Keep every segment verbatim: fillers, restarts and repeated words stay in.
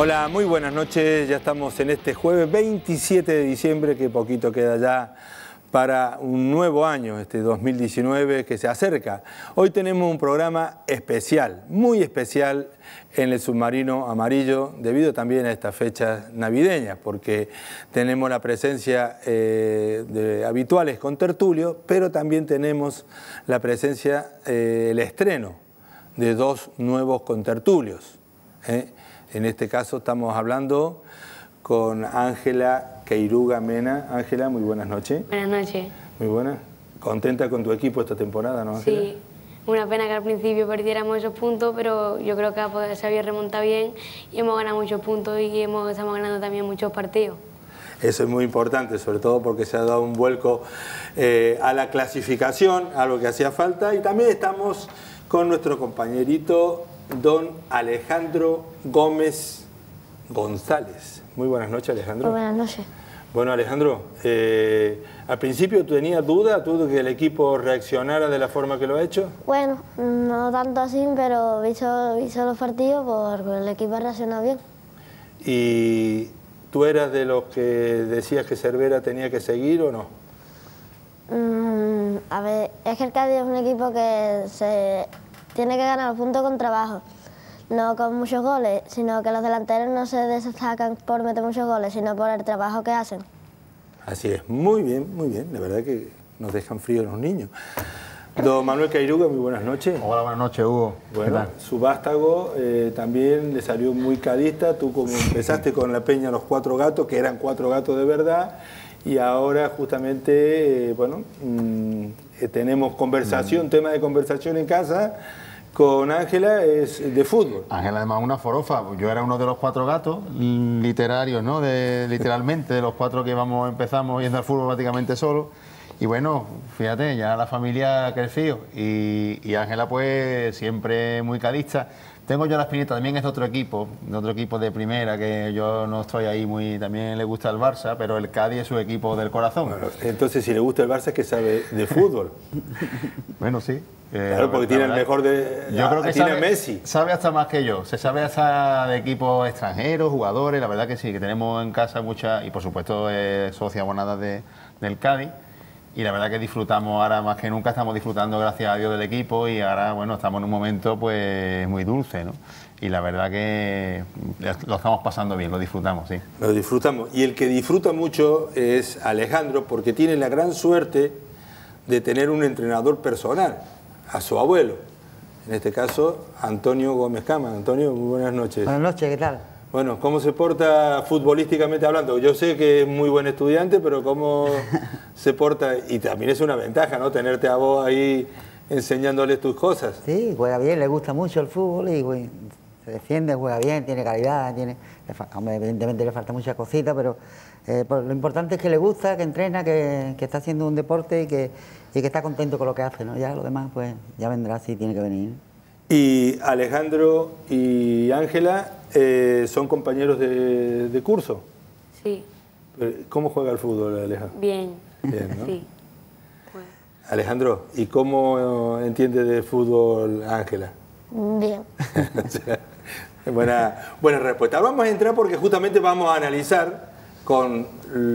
Hola, muy buenas noches. Ya estamos en este jueves veintisiete de diciembre, que poquito queda ya para un nuevo año, este dos mil diecinueve que se acerca. Hoy tenemos un programa especial, muy especial en el Submarino Amarillo, debido también a estas fechas navideñas, porque tenemos la presencia eh, de habituales con tertulio, pero también tenemos la presencia, eh, el estreno de dos nuevos contertulios, ¿eh? En este caso estamos hablando con Ángela Queiruga Mena. Ángela, muy buenas noches. Buenas noches. Muy buenas. ¿Contenta con tu equipo esta temporada, no, Ángela? Sí, una pena que al principio perdiéramos esos puntos, pero yo creo que se había remontado bien y hemos ganado muchos puntos y hemos, estamos ganando también muchos partidos. Eso es muy importante, sobre todo porque se ha dado un vuelco eh, a la clasificación, algo que hacía falta, y también estamos con nuestro compañerito don Alejandro Gómez González. Muy buenas noches, Alejandro. Muy buenas noches. Bueno, Alejandro, eh, al principio tú tenías duda, tú de que el equipo reaccionara de la forma que lo ha hecho. Bueno, no tanto así, pero visto, visto los partidos, pues el equipo ha reaccionado bien. ¿Y tú eras de los que decías que Cervera tenía que seguir o no? Mm, a ver, es que el Cádiz es un equipo que se tiene que ganar los puntos con trabajo, no con muchos goles, sino que los delanteros no se destacan por meter muchos goles, sino por el trabajo que hacen. Así es, muy bien, muy bien, la verdad que nos dejan fríos los niños. Don Manuel Queiruga, muy buenas noches. Hola, buenas noches, Hugo. Bueno, su vástago eh, también le salió muy cadista. Tú como empezaste con la Peña Los Cuatro Gatos, que eran cuatro gatos de verdad, y ahora justamente, eh, bueno, mmm, eh, tenemos conversación, mm. tema de conversación en casa con Ángela, es de fútbol. Ángela además una forofa. Yo era uno de los cuatro gatos literarios, ¿no? De, literalmente, de los cuatro que vamos empezamos yendo al fútbol prácticamente solo. Y bueno, fíjate, ya la familia ha crecido y Ángela pues siempre muy cadista. Tengo yo la espinita, también es de otro equipo, de otro equipo de primera, que yo no estoy ahí muy... También le gusta el Barça, pero el Cádiz es su equipo del corazón. Bueno, entonces, si le gusta el Barça, es que sabe de fútbol. Bueno, sí. Eh, claro, porque tiene el mejor de... Yo creo que tiene sabe, Messi. Sabe hasta más que yo. Se sabe hasta de equipos extranjeros, jugadores, la verdad que sí, que tenemos en casa muchas... Y por supuesto, eh, socia abonada de, del Cádiz. Y la verdad que disfrutamos ahora más que nunca, estamos disfrutando gracias a Dios del equipo y ahora, bueno, estamos en un momento pues muy dulce, ¿no? Y la verdad que lo estamos pasando bien, lo disfrutamos, sí. Lo disfrutamos. Y el que disfruta mucho es Alejandro, porque tiene la gran suerte de tener un entrenador personal, a su abuelo. En este caso, Antonio Gómez Cama. Antonio, muy buenas noches. Buenas noches, ¿qué tal? Bueno, ¿cómo se porta futbolísticamente hablando? Yo sé que es muy buen estudiante, pero ¿cómo se porta? Y también es una ventaja, ¿no? Tenerte a vos ahí enseñándoles tus cosas. Sí, juega bien, le gusta mucho el fútbol y bueno, se defiende, juega bien, tiene calidad, tiene... Hombre, evidentemente le falta muchas cositas, pero eh, pues lo importante es que le gusta, que entrena, que, que está haciendo un deporte y que, y que está contento con lo que hace, ¿no? Ya lo demás, pues ya vendrá si tiene que venir. Y Alejandro y Ángela eh, son compañeros de, de curso. Sí. ¿Cómo juega el fútbol, Alejandro? Bien. Bien, ¿no? Sí. Bueno. Alejandro, ¿y cómo entiende de fútbol Ángela? Bien. buena, buena respuesta. Vamos a entrar porque justamente vamos a analizar con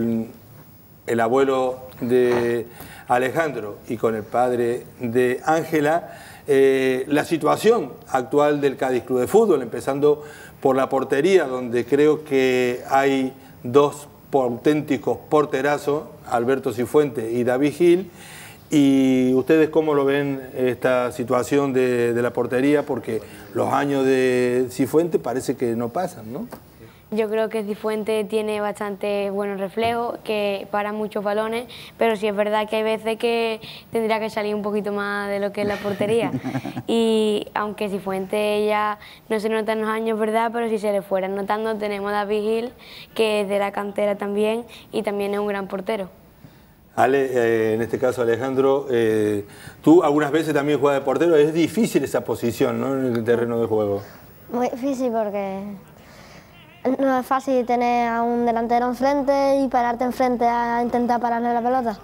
el abuelo de Alejandro y con el padre de Ángela Eh, la situación actual del Cádiz Club de Fútbol, empezando por la portería, donde creo que hay dos auténticos porterazos, Alberto Cifuentes y David Gil. ¿Y ustedes cómo lo ven esta situación de, de la portería? Porque los años de Cifuentes parece que no pasan, ¿no? Yo creo que Cifuentes tiene bastante buenos reflejos, que para muchos balones, pero sí es verdad que hay veces que tendría que salir un poquito más de lo que es la portería. Y aunque Cifuentes ya no se nota en los años, ¿verdad? Pero si se le fueran notando, tenemos a David Gil, que es de la cantera también, y también es un gran portero. Ale, eh, en este caso Alejandro, eh, tú algunas veces también juegas de portero, es difícil esa posición, ¿no?, en el terreno de juego. Muy difícil porque no es fácil tener a un delantero enfrente y pararte enfrente a intentar pararle la pelota.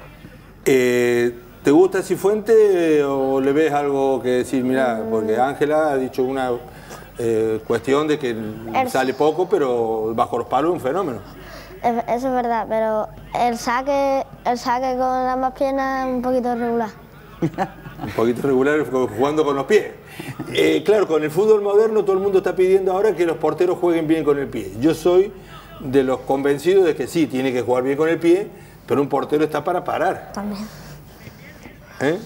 Eh, ¿Te gusta Cifuentes o le ves algo que decir? Mira, porque Ángela ha dicho una Eh, cuestión de que El- sale poco, pero bajo los palos es un fenómeno. Es- Eso es verdad, pero el saque, el saque con ambas piernas es un poquito regular. Un poquito regular jugando con los pies. Eh, claro, con el fútbol moderno todo el mundo está pidiendo ahora que los porteros jueguen bien con el pie. Yo soy de los convencidos de que sí, tiene que jugar bien con el pie, pero un portero está para parar. También. ¿Eh?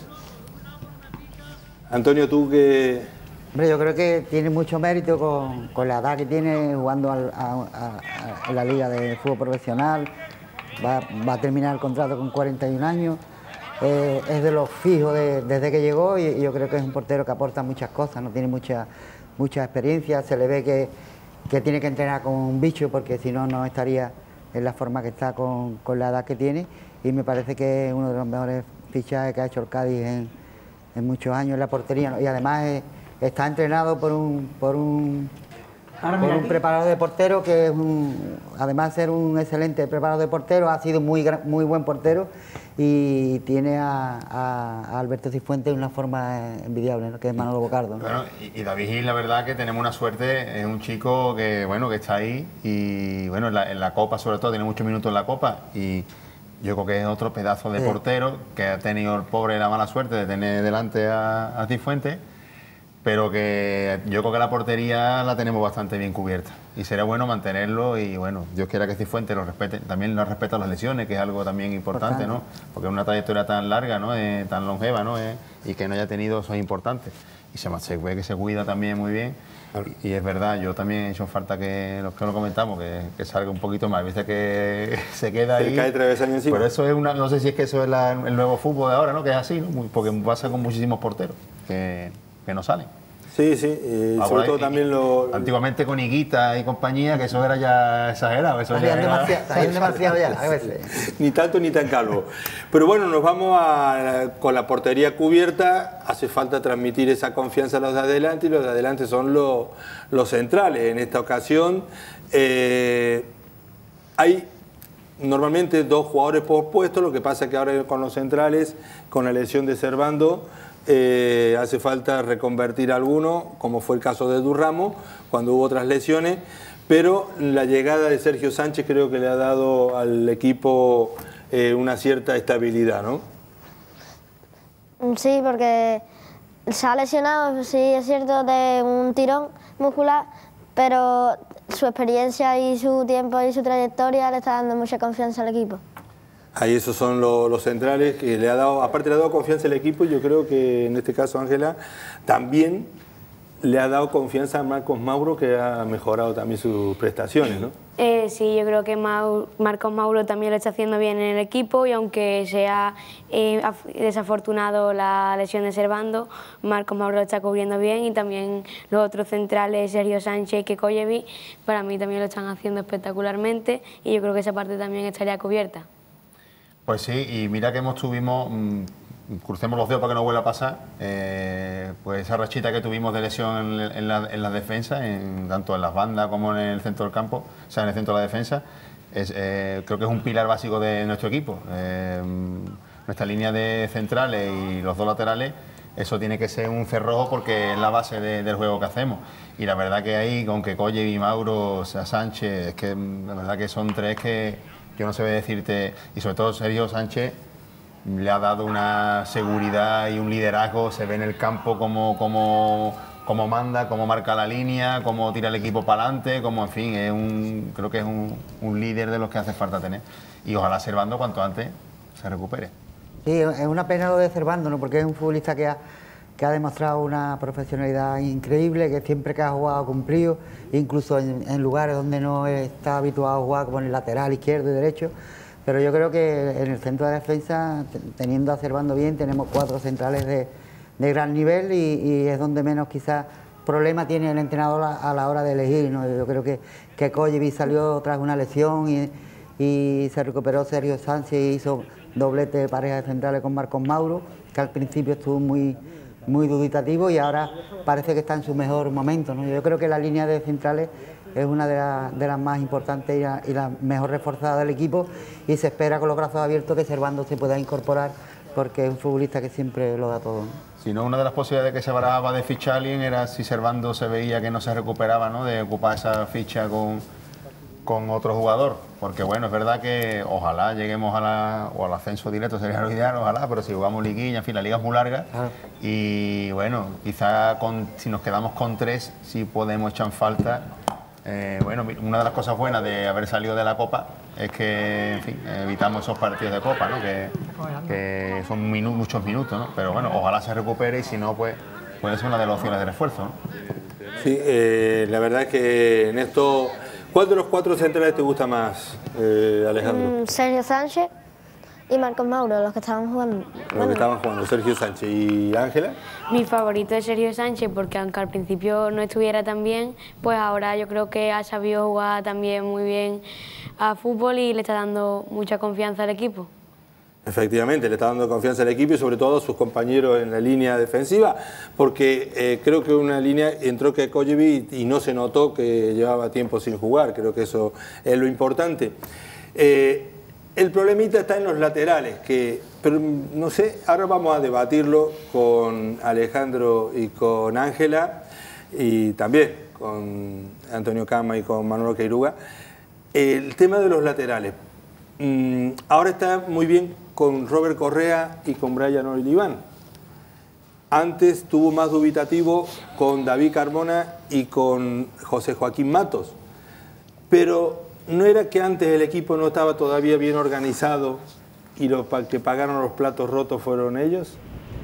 Antonio, tú que... Hombre, yo creo que tiene mucho mérito con, con la edad que tiene jugando al- a, a- a- en la liga de fútbol profesional. Va, va a terminar el contrato con cuarenta y un años. Eh, es de los fijos de- desde que llegó y, y yo creo que es un portero que aporta muchas cosas, no tiene mucha, mucha experiencia. Se le ve que, que tiene que entrenar con un bicho porque si no, no estaría en la forma que está con, con la edad que tiene. Y me parece que es uno de los mejores fichajes que ha hecho el Cádiz en, en muchos años en la portería, ¿no? Y además es- está entrenado por un, por un, por un preparador de portero que es un, además de ser un excelente preparador de portero, ha sido muy, gra- muy buen portero y tiene a, a- a Alberto Cifuentes de una forma envidiable, ¿no? Que es Manolo Bocardo, ¿no? Bueno, y, y David Gil, la verdad que tenemos una suerte, es un chico que, bueno, que está ahí y, bueno, en la, en la Copa sobre todo, tiene muchos minutos en la Copa y yo creo que es otro pedazo de Sí. portero que ha tenido el pobre la mala suerte de tener delante a, a Cifuentes, pero que yo creo que la portería la tenemos bastante bien cubierta y será bueno mantenerlo y, bueno, Dios quiera que Cifuentes lo respete, también nos respeta las lesiones, que es algo también importante, ¿no? Porque una trayectoria tan larga, ¿no? Eh, tan longeva, ¿no? Eh, y que no haya tenido, eso es importante. Y se, se ve que se cuida también muy bien. Y, y es verdad, yo también he hecho falta que, los que lo comentamos, que, que salga un poquito más. Viste que se queda Se ahí. cae tres veces años encima. Pero eso es una, no sé si es que eso es la- el nuevo fútbol de ahora, ¿no? Que es así, ¿no? Muy- Porque pasa con muchísimos porteros que, que no salen. Sí, sí, y Ah, sobre por todo ahí, también y- lo... Antiguamente con Higuita y compañía, que eso era ya exagerado. Eso ya Sabían era- demasiado, sabían demasiado ya, a veces. Ni tanto ni tan calvo. Pero bueno, nos vamos a, con la portería cubierta, hace falta transmitir esa confianza a los de adelante y los de adelante son los, los centrales. En esta ocasión eh, hay normalmente dos jugadores por puesto, lo que pasa es que ahora con los centrales, con la lesión de Servando, eh, hace falta reconvertir a alguno, como fue el caso de Durramo, cuando hubo otras lesiones, pero la llegada de Sergio Sánchez creo que le ha dado al equipo eh, una cierta estabilidad, ¿no? Sí, porque se ha lesionado, sí, es cierto, de un tirón muscular, pero su experiencia y su tiempo y su trayectoria le está dando mucha confianza al equipo. Ahí esos son lo- los centrales que le ha dado, aparte le ha dado confianza al equipo, y yo creo que en este caso Ángela también le ha dado confianza a Marcos Mauro, que ha mejorado también sus prestaciones, ¿no? Eh, sí, yo creo que Mau- Marcos Mauro también lo está haciendo bien en el equipo y aunque sea eh, af- desafortunado la lesión de Servando, Marcos Mauro lo está cubriendo bien y también los otros centrales, Sergio Sánchez y Kekoyevic, para mí también lo están haciendo espectacularmente y yo creo que esa parte también estaría cubierta. Pues sí, y mira que hemos tuvimos, mmm, crucemos los dedos para que no vuelva a pasar, eh, pues esa rachita que tuvimos de lesión en, en la, en la defensa, en, tanto en las bandas como en el centro del campo, o sea, en el centro de la defensa, es, eh, creo que es un pilar básico de nuestro equipo. Eh, nuestra línea de centrales y los dos laterales, eso tiene que ser un cerrojo porque es la base de, del juego que hacemos. Y la verdad que ahí, con Kekoyevic y Mauro, o sea, Sánchez, es que la verdad que son tres que yo no sé decirte, y sobre todo Sergio Sánchez le ha dado una seguridad y un liderazgo, se ve en el campo como, como, como manda, como marca la línea, como tira el equipo para adelante, como en fin, es un, creo que es un, un líder de los que hace falta tener. Y ojalá Servando cuanto antes se recupere. Sí, es una pena lo de Servando, ¿no? Porque es un futbolista que ha, que ha demostrado una profesionalidad increíble, que siempre que ha jugado ha cumplido, incluso en, en lugares donde no está habituado a jugar, como en el lateral izquierdo y derecho. Pero yo creo que en el centro de defensa, teniendo a Servando bien, tenemos cuatro centrales de, de gran nivel y, y es donde menos quizás problema tiene el entrenador a, a la hora de elegir, ¿no? Yo creo que, que Kekoyevic salió tras una lesión y, y se recuperó Sergio Sánchez y hizo doblete de pareja de centrales con Marcos Mauro, que al principio estuvo muy, muy dubitativo y ahora parece que está en su mejor momento, ¿no? Yo creo que la línea de centrales es una de, la, de las más importantes y la, y la mejor reforzada del equipo y se espera con los brazos abiertos que Servando se pueda incorporar porque es un futbolista que siempre lo da todo, ¿no? Si no, una de las posibilidades que se barajaba de fichar a alguien era si Servando se veía que no se recuperaba, ¿no?, de ocupar esa ficha con, con otro jugador. Porque bueno, es verdad que ojalá lleguemos a la, o al ascenso directo, sería lo ideal, ojalá, pero si jugamos liguilla, en fin, la liga es muy larga. Ah. Y bueno, quizá con, si nos quedamos con tres, sí podemos echar en falta. Eh, bueno, una de las cosas buenas de haber salido de la Copa es que, en fin, evitamos esos partidos de Copa, ¿no?, que, que son minu muchos minutos, ¿no? Pero bueno, ojalá se recupere y si no, pues puede ser una de las opciones de refuerzo, ¿no? Sí, eh, la verdad es que en esto, ¿cuál de los cuatro centrales te gusta más, eh, Alejandro? Mm, Sergio Sánchez y Marcos Mauro, los que estaban jugando. Los bueno. que estaban jugando, Sergio Sánchez y Ángela. Mi favorito es Sergio Sánchez porque aunque al principio no estuviera tan bien, pues ahora yo creo que ha sabido jugar también muy bien a fútbol y le está dando mucha confianza al equipo. Efectivamente, le está dando confianza al equipo y sobre todo a sus compañeros en la línea defensiva, porque eh, creo que una línea entró que Kojevic y no se notó que llevaba tiempo sin jugar, creo que eso es lo importante. Eh, el problemita está en los laterales, que, pero no sé, ahora vamos a debatirlo con Alejandro y con Ángela y también con Antonio Cama y con Manolo Queiruga. El tema de los laterales, mm, ahora está muy bien con Robert Correa y con Brian Oliván. Antes tuvo más dubitativo con David Carmona y con José Joaquín Matos. Pero ¿no era que antes el equipo no estaba todavía bien organizado y los que pagaron los platos rotos fueron ellos?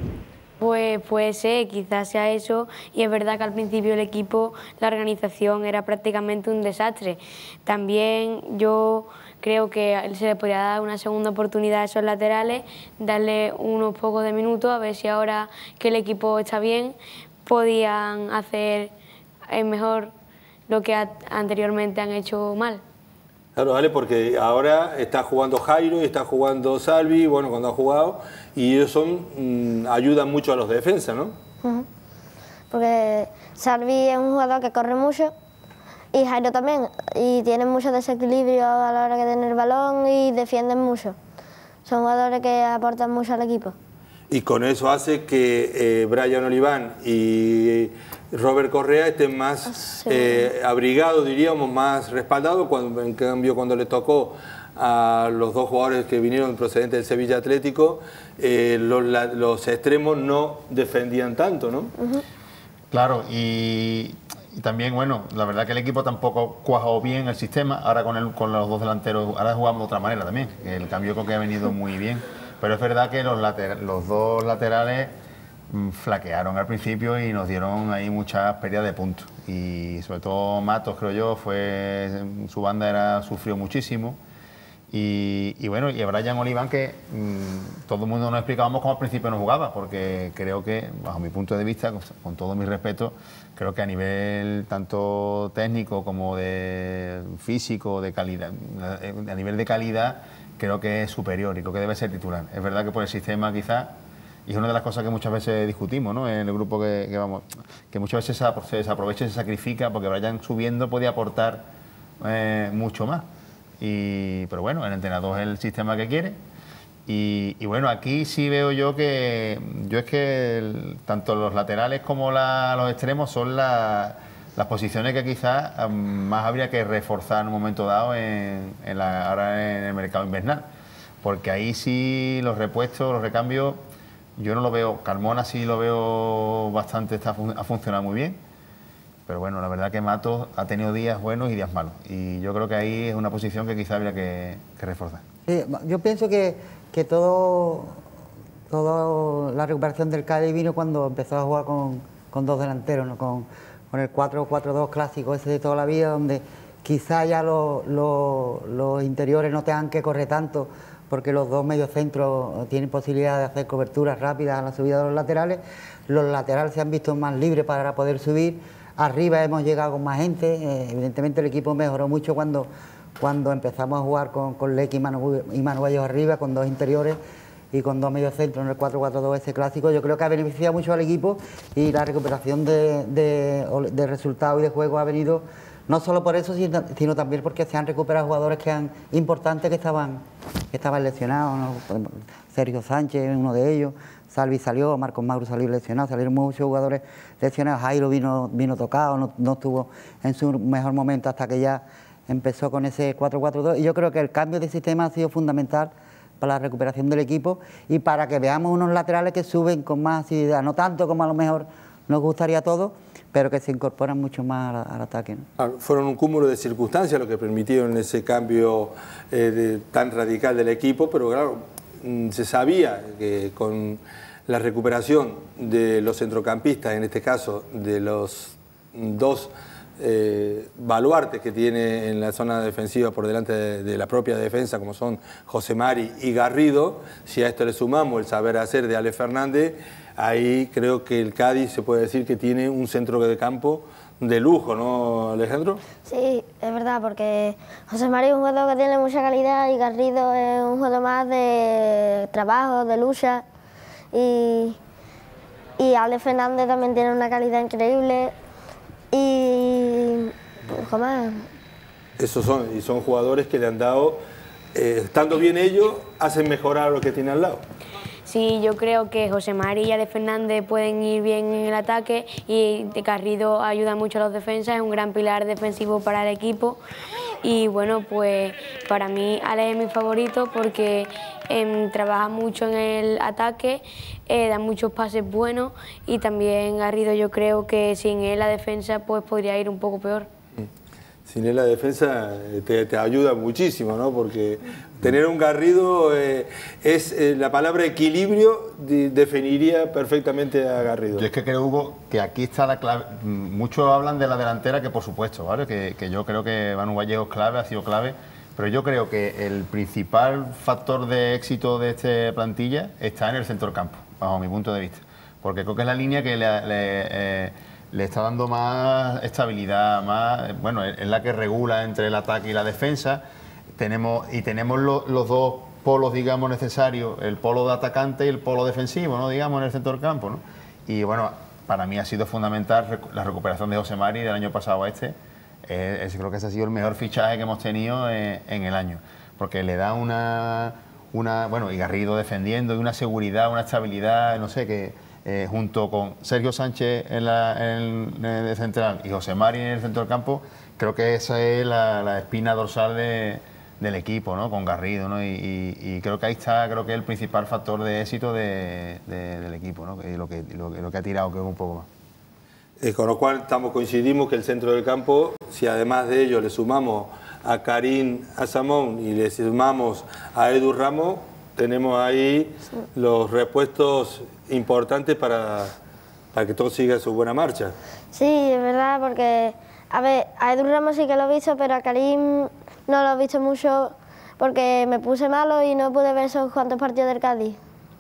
Pues puede ser, quizás sea eso, y es verdad que al principio el equipo, la organización era prácticamente un desastre. También yo creo que se le podría dar una segunda oportunidad a esos laterales, darle unos pocos de minutos, a ver si ahora que el equipo está bien, podían hacer mejor lo que anteriormente han hecho mal. Claro, vale, porque ahora está jugando Jairo y está jugando Salvi, bueno, cuando ha jugado, y ellos son, mmm, ayudan mucho a los defensas, ¿no? Uh-huh. Porque Salvi es un jugador que corre mucho y Jairo también, y tienen mucho desequilibrio a la hora de tener el balón y defienden mucho. Son jugadores que aportan mucho al equipo. Y con eso hace que eh, Brian Oliván y Robert Correa estén más sí. eh, abrigados, diríamos, más respaldados, cuando, en cambio cuando le tocó a los dos jugadores que vinieron procedentes del Sevilla Atlético, eh, los, la, los extremos no defendían tanto, ¿no? Uh-huh. Claro, y, y también, bueno, la verdad que el equipo tampoco cuajó bien el sistema, ahora con, el, con los dos delanteros, ahora jugamos de otra manera también, el cambio creo que ha venido muy bien, pero es verdad que los, later, los dos laterales flaquearon al principio y nos dieron ahí muchas pérdidas de puntos, y sobre todo Matos, creo yo, fue su banda era sufrió muchísimo, y, y bueno, y a Brian Oliván, que mmm, todo el mundo nos explicábamos cómo al principio no jugaba, porque creo que, bajo mi punto de vista, con, con todo mi respeto, creo que a nivel tanto técnico como de físico, de calidad, a nivel de calidad, creo que es superior y creo que debe ser titular. Es verdad que por el sistema quizás, y es una de las cosas que muchas veces discutimos, ¿no?, en el grupo que, que vamos, que muchas veces se desaprovecha y se sacrifica, porque Brian subiendo podía aportar eh, mucho más. Y, pero bueno, el entrenador es el sistema que quiere. Y, y bueno, aquí sí veo yo que, yo es que el, tanto los laterales como la, los extremos son la, las posiciones que quizás um, más habría que reforzar en un momento dado en, en la, ahora en el mercado invernal. Porque ahí sí los repuestos, los recambios, yo no lo veo. Carmona sí lo veo bastante, está, ha funcionado muy bien, pero bueno, la verdad que Matos ha tenido días buenos y días malos, y yo creo que ahí es una posición que quizá habría que, que reforzar. Sí, yo pienso que, que todo, todo la recuperación del Cádiz vino cuando empezó a jugar con, con dos delanteros, ¿no? con, con el cuatro cuatro dos clásico ese de toda la vida, donde quizá ya los, los, los interiores no tengan que correr tanto, porque los dos mediocentros tienen posibilidad de hacer coberturas rápidas a la subida de los laterales. Los laterales se han visto más libres para poder subir. Arriba hemos llegado con más gente. Eh, evidentemente el equipo mejoró mucho cuando, cuando empezamos a jugar con, con Leque y Manu, y Manuellos arriba, con dos interiores y con dos mediocentros en el cuatro cuatro dos ese clásico. Yo creo que ha beneficiado mucho al equipo, y la recuperación de, de, de resultados y de juego ha venido no solo por eso, sino, sino también porque se han recuperado jugadores que han, importantes que estaban que estaban lesionados, ¿no? Sergio Sánchez, uno de ellos, Salvi salió, Marcos Mauro salió lesionado, salieron muchos jugadores lesionados, Jairo vino, vino tocado, no, no estuvo en su mejor momento hasta que ya empezó con ese cuatro cuatro dos, y yo creo que el cambio de sistema ha sido fundamental para la recuperación del equipo y para que veamos unos laterales que suben con más asiduidad, no tanto como a lo mejor nos gustaría a todos, pero que se incorporan mucho más al, al ataque, ¿no? Ah, fueron un cúmulo de circunstancias lo que permitieron ese cambio eh, de, tan radical del equipo, pero claro, se sabía que con la recuperación de los centrocampistas, en este caso de los dos eh, baluartes que tiene en la zona defensiva por delante de, de la propia defensa, como son José Mari y Garrido, si a esto le sumamos el saber hacer de Ale Fernández, ahí creo que el Cádiz se puede decir que tiene un centro de campo de lujo, ¿no, Alejandro? Sí, es verdad, porque José María es un jugador que tiene mucha calidad y Garrido es un jugador más de trabajo, de lucha, y, y Ale Fernández también tiene una calidad increíble y poco más. Esos son, y son jugadores que le han dado, eh, estando bien ellos, hacen mejorar lo que tiene al lado. Sí, yo creo que José María y Ale Fernández pueden ir bien en el ataque y Garrido ayuda mucho a los defensas, es un gran pilar defensivo para el equipo y bueno, pues para mí Ale es mi favorito porque eh, trabaja mucho en el ataque, eh, da muchos pases buenos y también Garrido yo creo que sin él la defensa pues podría ir un poco peor. Sin él la defensa te, te ayuda muchísimo, ¿no? Porque tener un Garrido, eh, es eh, la palabra equilibrio de, definiría perfectamente a Garrido. Yo es que creo, Hugo, que aquí está la clave. Muchos hablan de la delantera, que por supuesto, ¿vale? Que, que yo creo que Manu Vallejo es clave, ha sido clave, pero yo creo que el principal factor de éxito de esta plantilla está en el centro del campo, bajo mi punto de vista. Porque creo que es la línea que le... le eh, le está dando más estabilidad, más, bueno, es la que regula entre el ataque y la defensa. Tenemos, y tenemos lo, los dos polos, digamos, necesarios, el polo de atacante y el polo defensivo, ¿no? Digamos, en el centro del campo, ¿no? Y bueno, para mí ha sido fundamental la recuperación de José Mari del año pasado a este. Eh, es, creo que ese ha sido el mejor fichaje que hemos tenido en, en el año, porque le da una, una, bueno, y Garrido defendiendo, y una seguridad, una estabilidad, no sé, que... Eh, junto con Sergio Sánchez en, la, en, en el central y José Mari en el centro del campo, creo que esa es la, la espina dorsal de, del equipo, ¿no? Con Garrido, ¿no? Y, y, y creo que ahí está, creo que es el principal factor de éxito de, de, del equipo, ¿no? Y lo que, lo, lo que ha tirado, que es un poco más. Eh, con lo cual estamos, coincidimos que el centro del campo, si además de ello le sumamos a Karim Asamón y le sumamos a Edu Ramos, tenemos ahí sí. los repuestos importantes para, para que todo siga su buena marcha. Sí, es verdad, porque a ver, a Edu Ramos sí que lo he visto, pero a Karim no lo he visto mucho porque me puse malo y no pude ver esos cuantos partidos del Cádiz.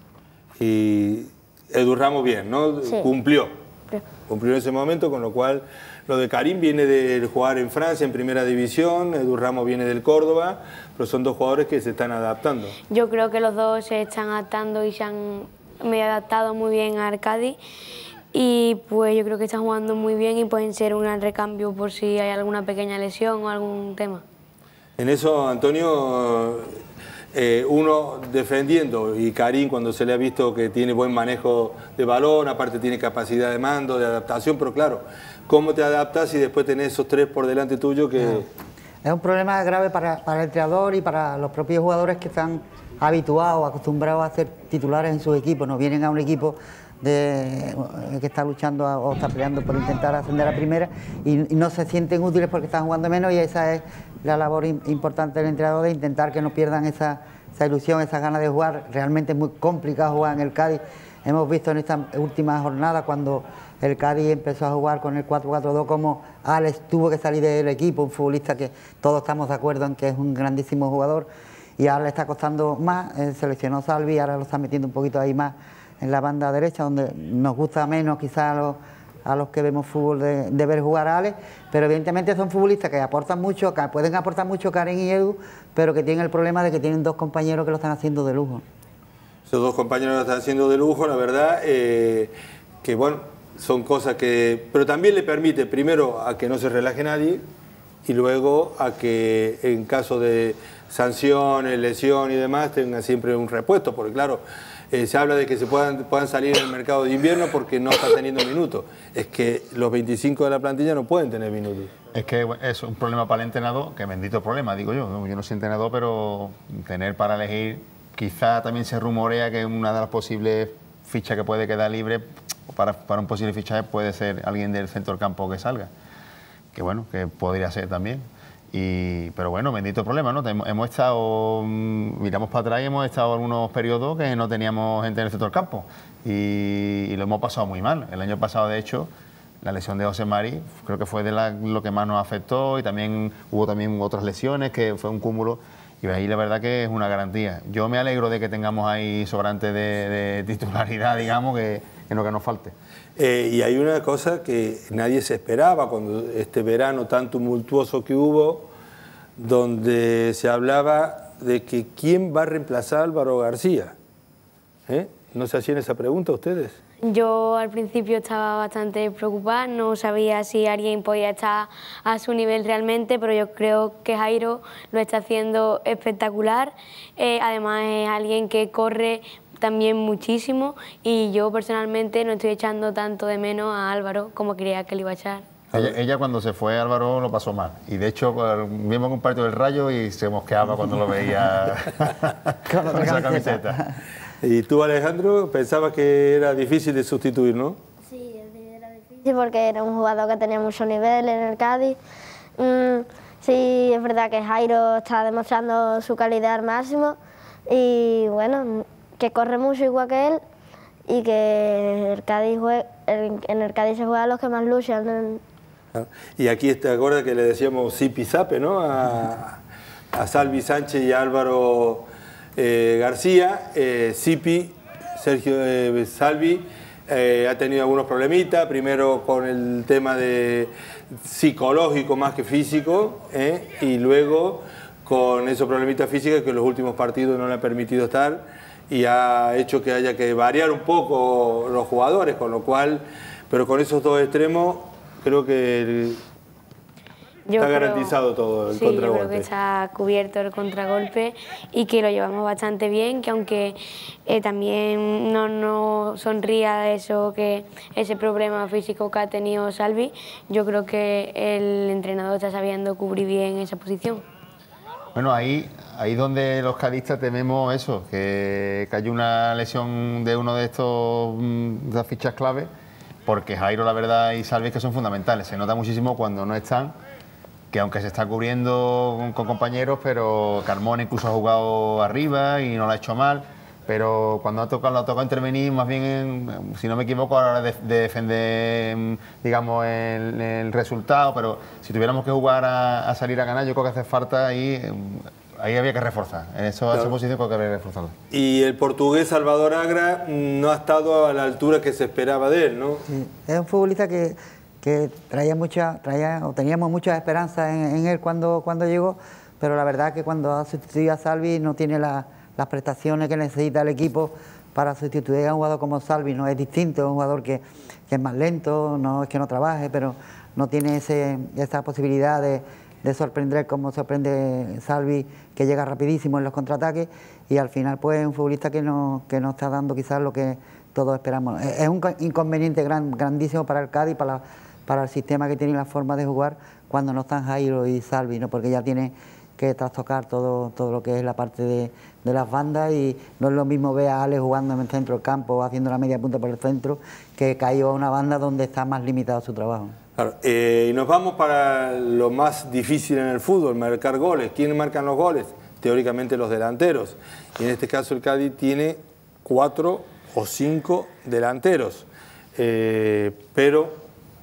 Y Edu Ramos bien, ¿no? Sí. Cumplió. Sí. Cumplió en ese momento, con lo cual lo de Karim viene de jugar en Francia en primera división, Edu Ramos viene del Córdoba, pero son dos jugadores que se están adaptando. Yo creo que los dos se están adaptando y se han medio adaptado muy bien a Cádiz y pues yo creo que están jugando muy bien y pueden ser un gran recambio por si hay alguna pequeña lesión o algún tema. En eso, Antonio, eh, uno defendiendo y Karim cuando se le ha visto que tiene buen manejo de balón, aparte tiene capacidad de mando, de adaptación, pero claro, ¿cómo te adaptas si después tenés esos tres por delante tuyo que...? No. Es un problema grave para, para el entrenador y para los propios jugadores que están habituados, acostumbrados a ser titulares en sus equipos. No vienen a un equipo de, que está luchando a, o está peleando por intentar ascender a primera y, y no se sienten útiles porque están jugando menos, y esa es la labor in, importante del entrenador, de intentar que no pierdan esa, esa ilusión, esa ganas de jugar. Realmente es muy complicado jugar en el Cádiz. Hemos visto en esta última jornada cuando el Cádiz empezó a jugar con el cuatro cuatro dos como Alex tuvo que salir del equipo, un futbolista que todos estamos de acuerdo en que es un grandísimo jugador, y ahora le está costando más. Eh, seleccionó Salvi, ahora lo está metiendo un poquito ahí más en la banda derecha, donde nos gusta menos quizás a los, a los que vemos fútbol de, de ver jugar a Alex, pero evidentemente son futbolistas que aportan mucho, que pueden aportar mucho Karim y Edu, pero que tienen el problema de que tienen dos compañeros que lo están haciendo de lujo. Esos dos compañeros lo están haciendo de lujo, la verdad, eh, que bueno, son cosas que... Pero también le permite, primero, a que no se relaje nadie, y luego a que en caso de, sanciones, lesión y demás, tenga siempre un repuesto, porque claro, eh, se habla de que se puedan, puedan salir en el mercado de invierno porque no están teniendo minutos. Es que los veinticinco de la plantilla no pueden tener minutos. Es que es un problema para el entrenador, que bendito problema, digo yo. Yo no soy entrenador, pero tener para elegir, quizá también se rumorea que una de las posibles fichas que puede quedar libre para, para un posible fichaje puede ser alguien del centro del campo que salga. Que bueno, que podría ser también. Y, pero bueno, bendito problema, ¿no? Hemos estado, miramos para atrás y hemos estado en unos periodos que no teníamos gente en el centro del campo. Y, y lo hemos pasado muy mal. El año pasado, de hecho, la lesión de José Mari creo que fue de la, lo que más nos afectó, y también hubo también otras lesiones, que fue un cúmulo, y ahí la verdad que es una garantía. Yo me alegro de que tengamos ahí sobrante de, de titularidad, digamos, que, que no que nos falte. Eh, y hay una cosa que nadie se esperaba cuando este verano tan tumultuoso que hubo, donde se hablaba de que quién va a reemplazar a Álvaro García. ¿Eh? ¿No se hacían esa pregunta ustedes? Yo al principio estaba bastante preocupada, no sabía si alguien podía estar a su nivel realmente, pero yo creo que Jairo lo está haciendo espectacular. Eh, además es alguien que corre también muchísimo, y yo personalmente no estoy echando tanto de menos a Álvaro como creía que le iba a echar. Ella, ella cuando se fue, Álvaro lo pasó mal, y de hecho vimos un partido del Rayo y se mosqueaba cuando lo veía con esa camiseta. Y tú, Alejandro, pensabas que era difícil de sustituir, ¿no? Sí, era difícil porque era un jugador que tenía mucho nivel en el Cádiz. Mm, sí, es verdad que Jairo está demostrando su calidad al máximo, y bueno, que corre mucho igual que él, y que el Cádiz juega, el, en el Cádiz se juega a los que más luchan. En... Y aquí te acuerdas que le decíamos Zipi Zape, ¿no? A, a Salvi Sánchez y a Álvaro eh, García. Eh, Zipi, Sergio eh, Salvi, eh, ha tenido algunos problemitas, primero con el tema de psicológico más que físico, ¿eh? Y luego con esos problemitas físicos que en los últimos partidos no le han permitido estar, y ha hecho que haya que variar un poco los jugadores, con lo cual, pero con esos dos extremos creo que el, yo está creo, garantizado todo el sí, contragolpe. Yo creo que está cubierto el contragolpe y que lo llevamos bastante bien, que aunque eh, también no nos sonría eso, que ese problema físico que ha tenido Salvi, yo creo que el entrenador está sabiendo cubrir bien esa posición. Bueno, ahí, ahí donde los cadistas tememos eso, que, que haya una lesión de uno de estos de las fichas clave, porque Jairo, la verdad, y Salvi que son fundamentales. Se nota muchísimo cuando no están, que aunque se está cubriendo con, con compañeros, pero Carmona incluso ha jugado arriba y no lo ha hecho mal, pero cuando ha tocado, lo ha tocado intervenir más bien, en, si no me equivoco, a la hora de, de defender, digamos, el, el resultado, pero si tuviéramos que jugar a, a salir a ganar, yo creo que hace falta ahí, ahí había que reforzar, en eso, claro. Esa posición creo que había que reforzarla. Y el portugués Salvador Agra no ha estado a la altura que se esperaba de él, ¿no? Sí, es un futbolista que, que traía mucha, traía, o teníamos muchas esperanzas en, en él cuando, cuando llegó, pero la verdad que cuando ha sustituido a Salvi no tiene la... las prestaciones que necesita el equipo para sustituir a un jugador como Salvi. No es distinto, es un jugador que, que es más lento, no es que no trabaje, pero no tiene ese, esa posibilidad de, de sorprender como sorprende Salvi, que llega rapidísimo en los contraataques, y al final pues es un futbolista que no, que no está dando quizás lo que todos esperamos. Es, es un inconveniente gran, grandísimo para el Cádiz, para, para el sistema que tiene y la forma de jugar cuando no están Jairo y Salvi, ¿no? Porque ya tiene que trastocar todo, todo lo que es la parte de, de las bandas, y no es lo mismo ver a Ale jugando en el centro del campo, haciendo la media punta por el centro, que caído a una banda donde está más limitado su trabajo. Claro, eh, y nos vamos para lo más difícil en el fútbol, marcar goles. ¿Quiénes marcan los goles? Teóricamente los delanteros. Y en este caso el Cádiz tiene cuatro o cinco delanteros, eh, pero...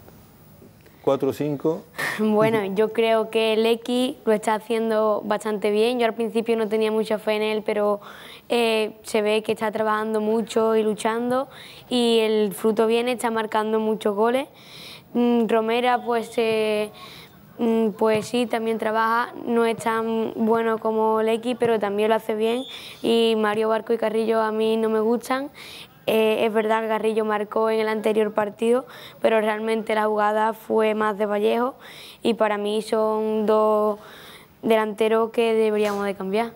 ¿Cuatro o cinco? Bueno, yo creo que el X lo está haciendo bastante bien. Yo al principio no tenía mucha fe en él, pero eh, se ve que está trabajando mucho y luchando, y el fruto viene, está marcando muchos goles. Mm, Romera, pues, eh, mm, pues sí, también trabaja, no es tan bueno como el X, pero también lo hace bien. Y Mario Barco y Carrillo a mí no me gustan. Eh, es verdad que Carrillo marcó en el anterior partido, pero realmente la jugada fue más de Vallejo, y para mí son dos delantero que deberíamos de cambiar.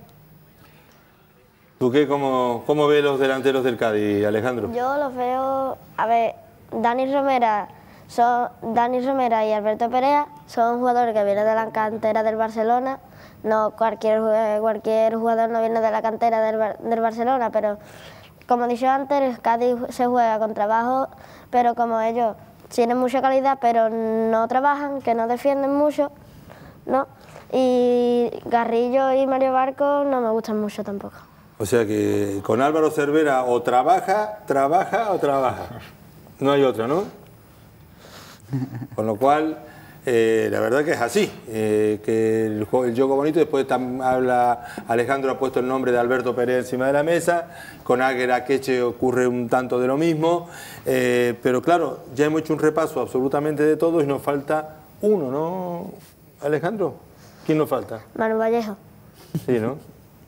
¿Tú qué? ¿Cómo, cómo ves los delanteros del Cádiz, Alejandro? Yo los veo, a ver, Dani Romera, son, Dani Romera y Alberto Perea son jugadores que vienen de la cantera del Barcelona. No cualquier, cualquier jugador no viene de la cantera del, del Barcelona, pero como he dicho antes, el Cádiz se juega con trabajo, pero como ellos tienen mucha calidad, pero no trabajan, que no defienden mucho, ¿no? Y Garrillo y Mario Barco no me gustan mucho tampoco. O sea que con Álvaro Cervera o trabaja, trabaja o trabaja. No hay otra, ¿no? Con lo cual, eh, la verdad que es así, eh, que el, juego, el juego bonito, después tam, habla, Alejandro ha puesto el nombre de Alberto Pérez encima de la mesa, con Águeda Queche ocurre un tanto de lo mismo, eh, pero claro, ya hemos hecho un repaso absolutamente de todo y nos falta uno, ¿no, Alejandro? ¿Quién nos falta? Manu Vallejo. Sí, ¿no?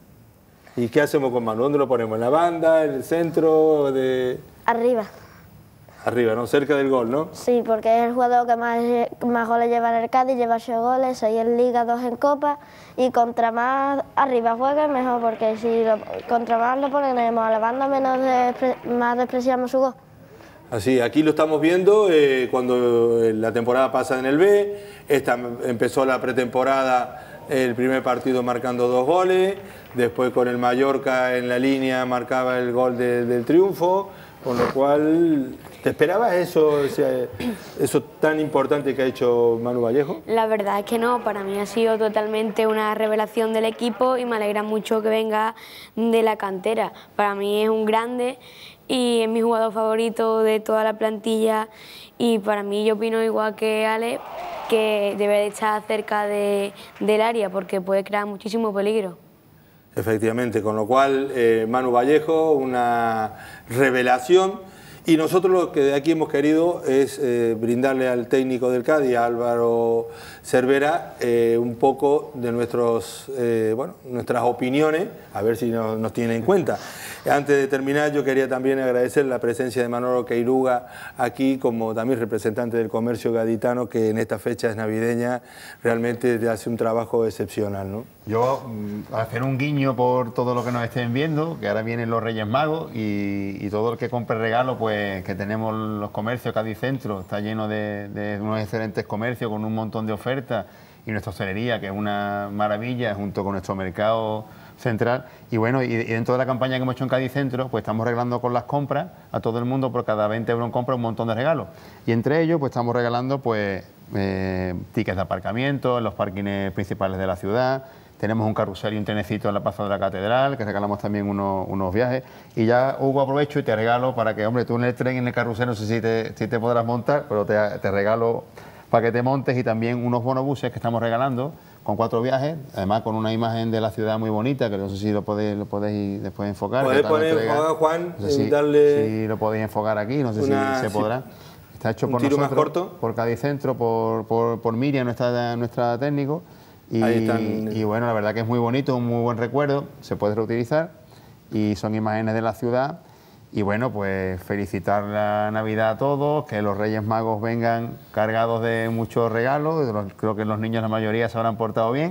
¿Y qué hacemos con Manu? ¿Dónde lo ponemos? ¿En la banda? ¿En el centro? De... Arriba. Arriba, ¿no? Cerca del gol, ¿no? Sí, porque es el jugador que más, más goles lleva en el Cádiz, lleva ocho goles, seis en Liga, dos en Copa, y contra más arriba juegue mejor, porque si lo, contra más lo ponemos a la banda, menos despre, más despreciamos su gol. Así, aquí lo estamos viendo eh, cuando la temporada pasa en el B, esta empezó la pretemporada, el primer partido marcando dos goles, después con el Mallorca en la línea marcaba el gol de, del triunfo, con lo cual, ¿te esperabas eso, o sea, eso tan importante que ha hecho Manu Vallejo? La verdad es que no, para mí ha sido totalmente una revelación del equipo y me alegra mucho que venga de la cantera. Para mí es un grande y es mi jugador favorito de toda la plantilla y para mí yo opino igual que Ale, que debe de estar cerca de, del área porque puede crear muchísimo peligro. Efectivamente, con lo cual eh, Manu Vallejo, una revelación, y nosotros lo que de aquí hemos querido es eh, brindarle al técnico del Cádiz, a Álvaro Cervera, eh, un poco de nuestros, eh, bueno, nuestras opiniones, a ver si nos, nos tiene en cuenta. Antes de terminar, yo quería también agradecer la presencia de Manolo Queiruga aquí, como también representante del comercio gaditano, que en esta fecha es navideña, realmente hace un trabajo excepcional, ¿no? Yo, hacer un guiño por todo lo que nos estén viendo, que ahora vienen los Reyes Magos y, y todo el que compre regalo, pues que tenemos los comercios, Cádiz Centro, está lleno de, de unos excelentes comercios con un montón de ofertas y nuestra hostelería, que es una maravilla, junto con nuestro mercado central. Y bueno, y, y dentro de la campaña que hemos hecho en Cádiz Centro, pues estamos regalando con las compras a todo el mundo por cada veinte euros en compra un montón de regalos. Y entre ellos, pues estamos regalando pues eh, tickets de aparcamiento en los parkings principales de la ciudad. Tenemos un carrusel y un trenecito en la Plaza de la Catedral, que regalamos también unos, unos viajes. Y ya, Hugo, aprovecho y te regalo para que, hombre, tú en el tren y en el carrusel no sé si te, si te podrás montar, pero te, te regalo para que te montes y también unos bonobuses que estamos regalando con cuatro viajes, además con una imagen de la ciudad muy bonita, que no sé si lo podéis, lo podéis después enfocar. ¿Podéis poner, enfocar, Juan, no sé si, darle si lo podéis enfocar aquí, no sé una, si se podrá. Está hecho por nosotros, más corto? por Cádiz Centro, por, por, por Miriam, nuestra, nuestra técnico. Y, y bueno, la verdad que es muy bonito, un muy buen recuerdo, se puede reutilizar y son imágenes de la ciudad. Y bueno, pues felicitar la Navidad a todos, que los Reyes Magos vengan cargados de muchos regalos, creo que los niños la mayoría se habrán portado bien.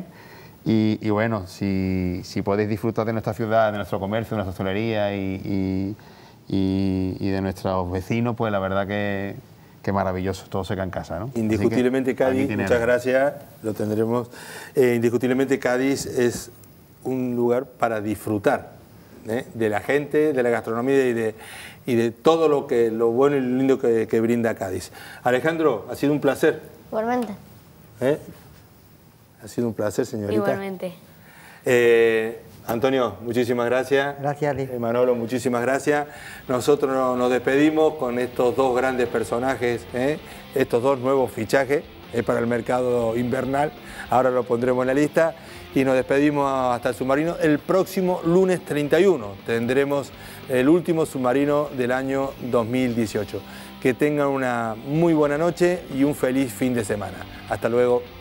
Y, y bueno, si, si podéis disfrutar de nuestra ciudad, de nuestro comercio, de nuestra hostelería y, y, y, y de nuestros vecinos, pues la verdad que... Qué maravilloso, todo se queda en casa, ¿no? Indiscutiblemente Cádiz, muchas gracias, lo tendremos. Eh, indiscutiblemente Cádiz es un lugar para disfrutar ¿eh? de la gente, de la gastronomía y de, y de todo lo, que, lo bueno y lo lindo que, que brinda Cádiz. Alejandro, ha sido un placer. Igualmente. ¿Eh? Ha sido un placer, señorita. Igualmente. Eh, Antonio, muchísimas gracias. Gracias, Ali. Eh, Manolo, muchísimas gracias. Nosotros nos despedimos con estos dos grandes personajes, ¿eh? estos dos nuevos fichajes eh, para el mercado invernal. Ahora lo pondremos en la lista y nos despedimos hasta el submarino. El próximo lunes treinta y uno tendremos el último submarino del año dos mil dieciocho. Que tengan una muy buena noche y un feliz fin de semana. Hasta luego.